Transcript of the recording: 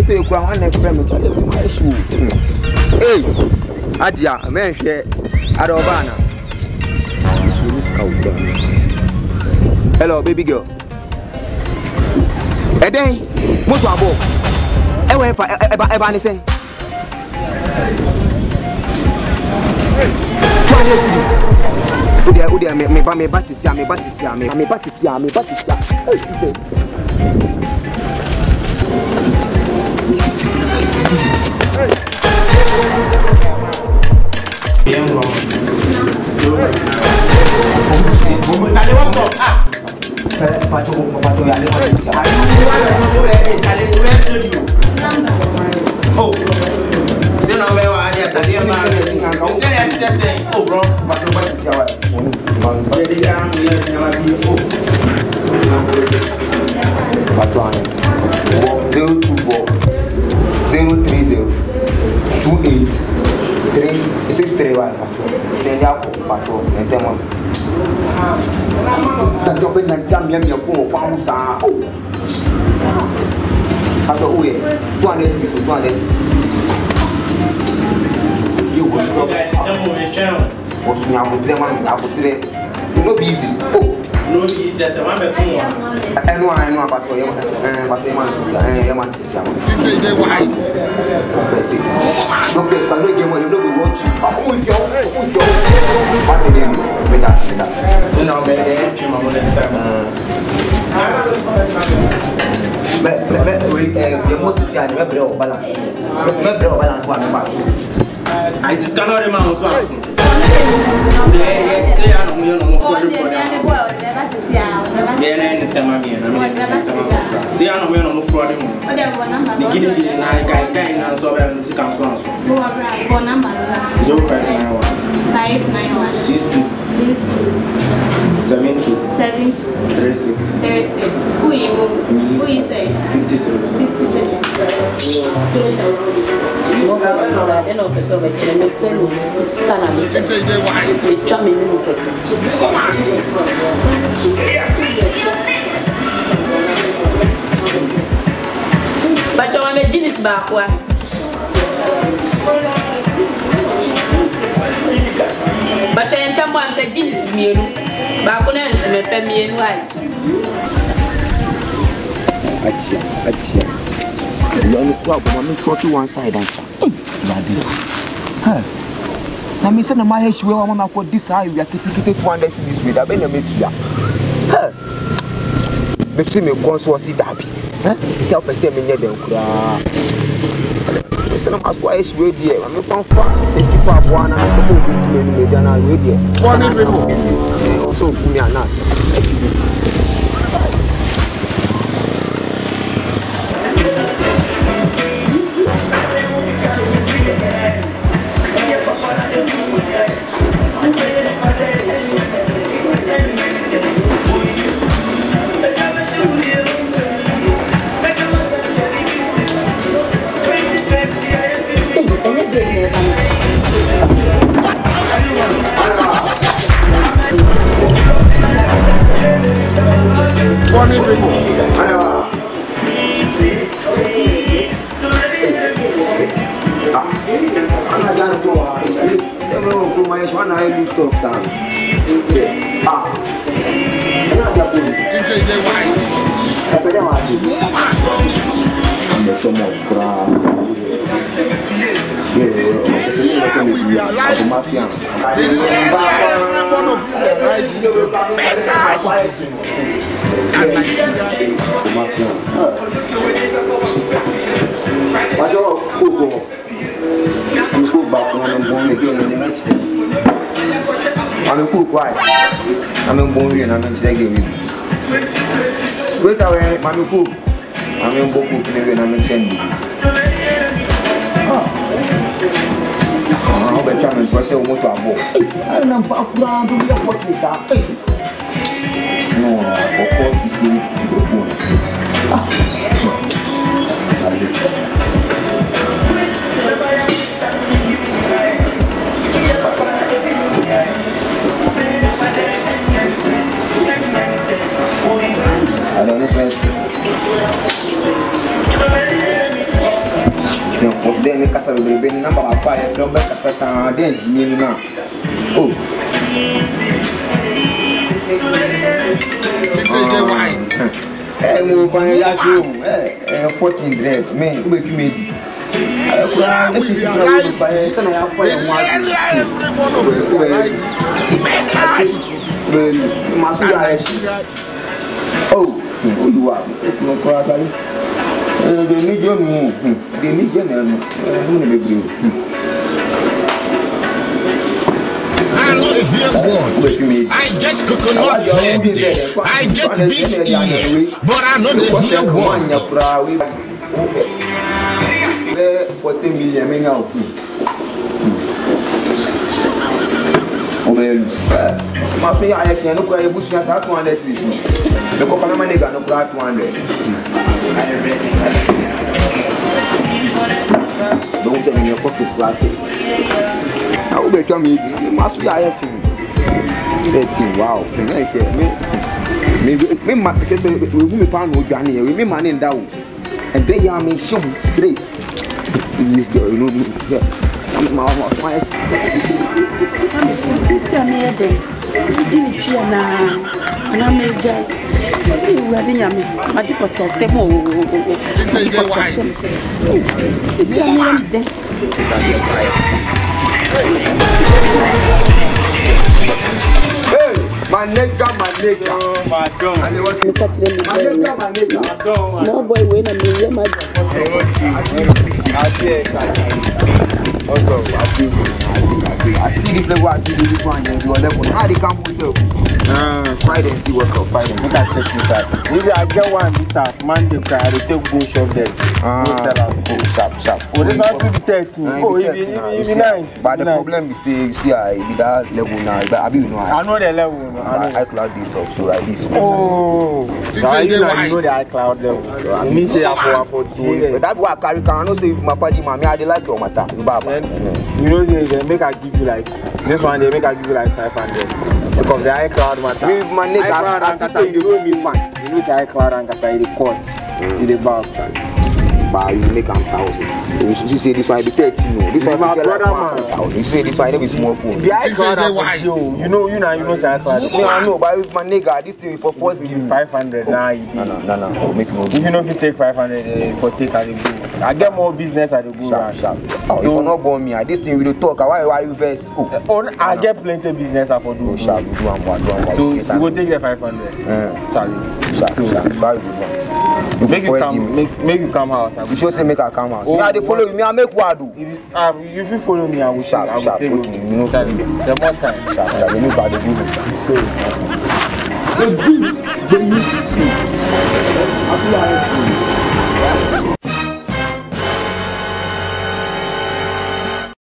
to you kwa one next time to my shoe. Hey, hajia, me hwe adobana. So this scout. Hello baby girl. Eden, moto abo. Ewe fa eba ni sen. Udia me basisia. No busy. Oh, no busy. As a man, I know about your man. So now, I just cannot remember. Who is it? 57. But you want to jeans back one. But I am someone that jeans meal. Back on and let me in white. You only problem. I'm not to one side answer. Now, me send my hair. I want to put this high. We are keeping one day this way. I've been a bit here. The same console see that. Self esteem in them. Listen, I'm as wise with you. I'm from far. Let's keep up one and move to the general with you. 1 people. Also, me are not. I'm cool quiet. I'm born here and I'm taking you. Wait away, I'm cool. I'm boku and I'm changing. I'll be trying to say what I'm going. I don't know what is up. No, of course, it's the phone. I don't know. then make us a little bit number of fire from back at first time, then Jimmy now. Oh, hey, move on your room, 14 dread, man, who you made. Oh, you are no cry. They need your move. They need your name. I know the here's one. I get coconut head there. I get big ears, but I know the here one. 14 million now. My friend, I actually no cry bush at 200 feet. The Copanama nigga no cry 200. Don't tell me your pocket plastic. I will become me. Must be I assume. Wow. Me, my sister, we will find with Johnny. We may man in down. And they are made so straight. You know, this time here, they didn't cheer now. And I made Jay. You were in Yami. I did possess them. My nigga. My God. Small boy, wait a minute. Also, I see this level, I see this one, and you are level. How they come with you? Friday and see what's up. Friday. Look at check this out. This I get one this half. Monday, I take go shop there. Go sell out. Go sharp. Oh, this not to be 13. Oh, it be nice. But the problem is, you see, I be that level now. But I know. I know the level. I cloud detox, so like this. Oh, now you know the iCloud level. You mean say I for 2. That's why I carry. I know say my party, mommy, I like your matter. You know they make I give you like this one. They make I give you like 500. Because the iCloud matter. My nigga, I say you don't need fine. You know the iCloud and say the cost. You the bulk. But you make 1,000. You say this one be 13. This one my brother man. You say this one be small phone. The iCloud you know say iCloud. I know, but my nigga, this thing for first give me 500 now. No. Make no. If you know if you take 500 for take I go. I get more business at the go sharp. Oh, if you not born me, this thing we don't talk. Why you first? I get plenty business for do sharp. Do one. So you go take the 500. Charlie. Sharp. Make you come house. You should say make I come house. Yeah, they follow me. I make what do. If you follow me, I will sharp. Okay, you know, the more time. Sharp. Let me buy the good. So.